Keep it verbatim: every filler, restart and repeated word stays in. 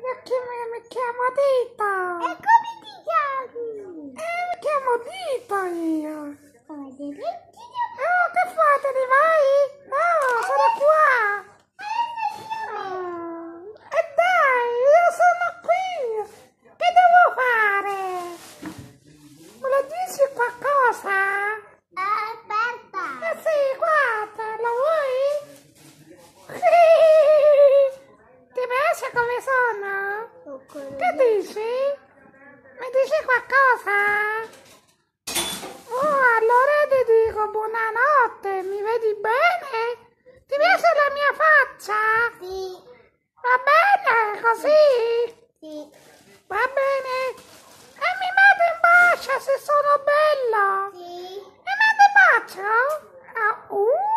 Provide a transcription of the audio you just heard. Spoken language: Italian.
Perché mi, mi chiamo Dita. E come ti chiami? Eh, mi chiamo Dita io. Come ti chiami? Oh, che fai? Te ne vai? No, sono qua. Oh, e dai, io sono qui. Che devo fare? Me lo dici qualcosa? Aspetta. Eh sì, guarda, lo vuoi? Ti piace come sono? Che dici? Mi dici qualcosa? Oh, allora ti dico buonanotte, mi vedi bene? Ti piace la mia faccia? Sì. Va bene così? Sì. Va bene? E mi manda un bacio se sono bello? Sì. Mi manda un bacio? Ah, uh.